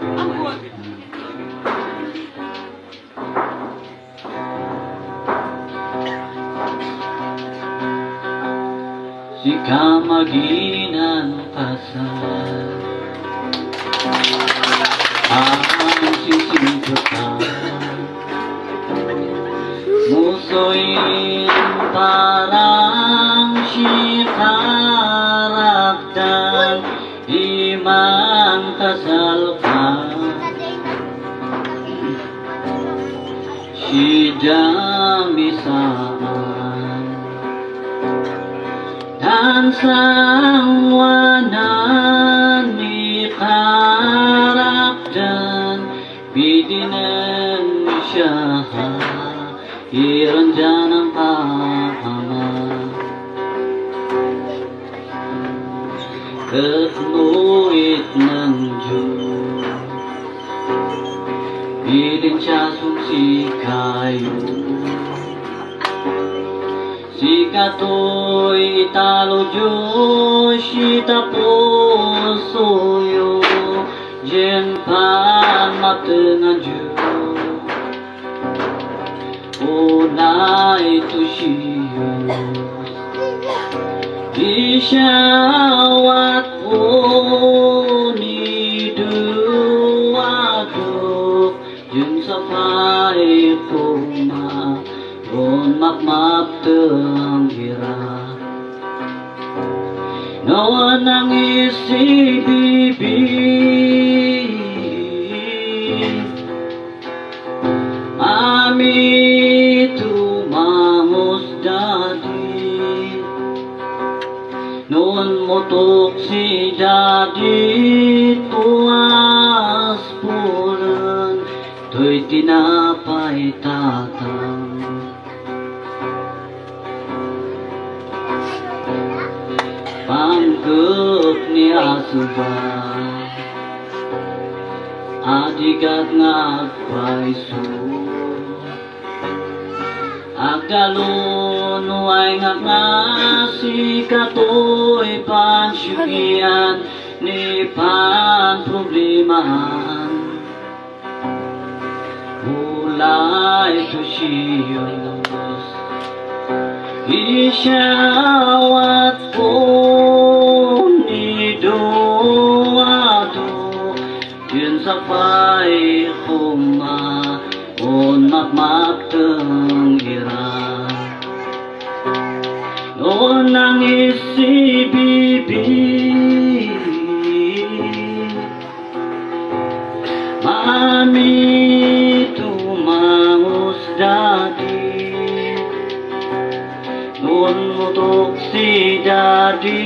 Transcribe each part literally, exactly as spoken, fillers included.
Jika maginan pasar ang sisingkutan musuhin parang sikaraktan imang kasalkan si jamisaan dan sangwanan ni karaktan bidinen syaha iranjanang pahama ketmuit ng Diyos bidin siya sumsi kayo si katoy italo Diyos ita pusoyo jen pamatengan Diyos una itu siyos isyawat pun iduwadok jen safai kuma on map-map tenggira nawa nangis si bibi mami tumangos dadi noon motok si dadi tuas puran to'y tinapay tatang pangkep ni asuba adigat ngagpaiso agdalon way ngagasi katoy pansyugian ni panproblemahan ulay to siyos isyawat po yun sa pay kuma on map-map tenggira noon ang isi bibi mami tumangos dati noon motok si dadi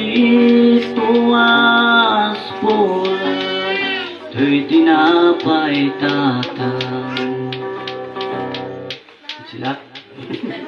tuas po to'y tinapay tatang sila